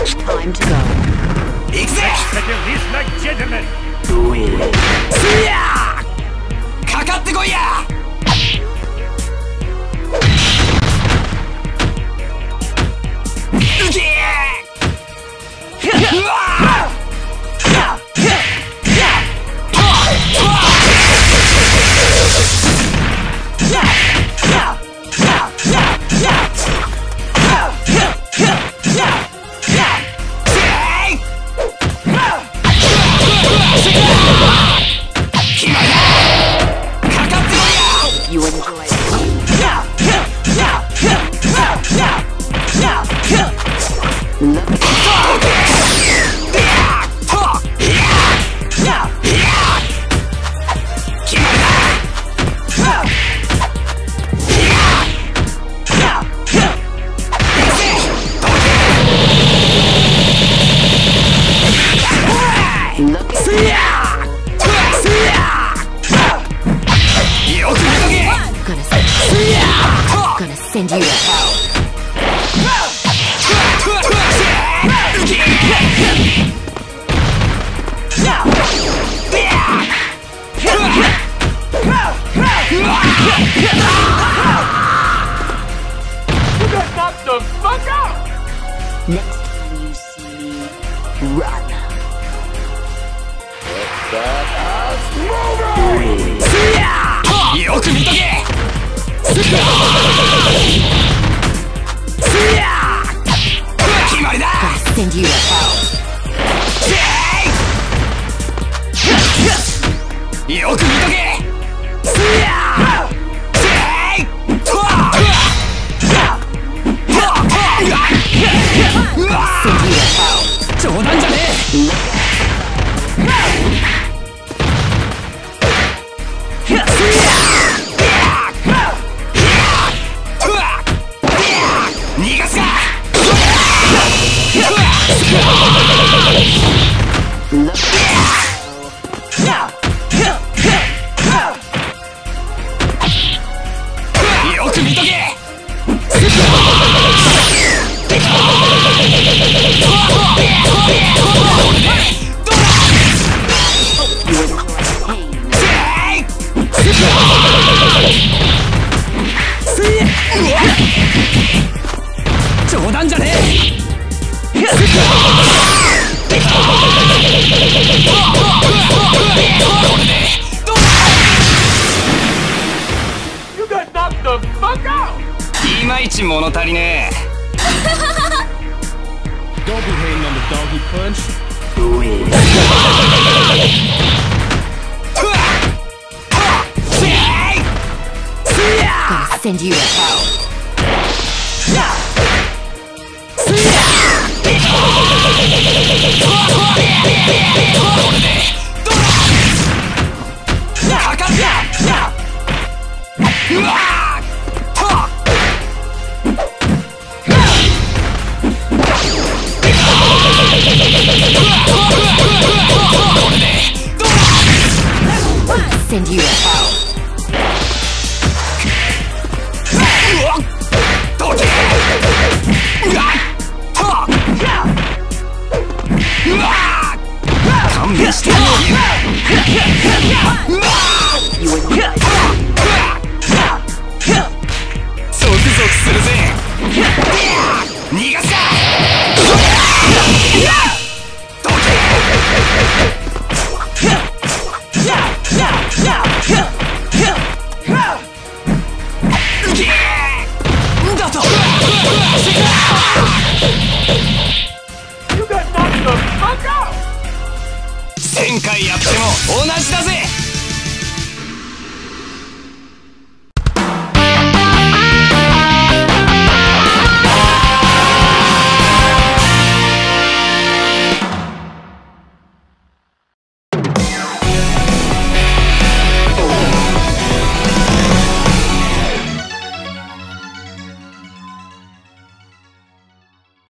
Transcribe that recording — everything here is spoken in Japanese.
Time to go. Expected this like gentlemen. かかってこいや。うけー。うわー。 You enjoy it. Gonna send you to hell. You got knocked the fuck out! Next time you see me, run. Yoく見とけ。決まりだ。 Send you to hell. よく見とけ。冗談じゃねえ。逃がすか。よく見とけ。冗談じゃねえ。 You got knocked the fuck out! いまいち物足りねえ。 Don't be hating on the doggy punch. Gonna send you to hell. かかった。うわ Send you to hell. どけ。勘弁してよ。 You enjoy it. ゾクゾクするぜ。逃がすか。どけ。だと。 You got knocked the fuck out! 10回やっても同じだぜ。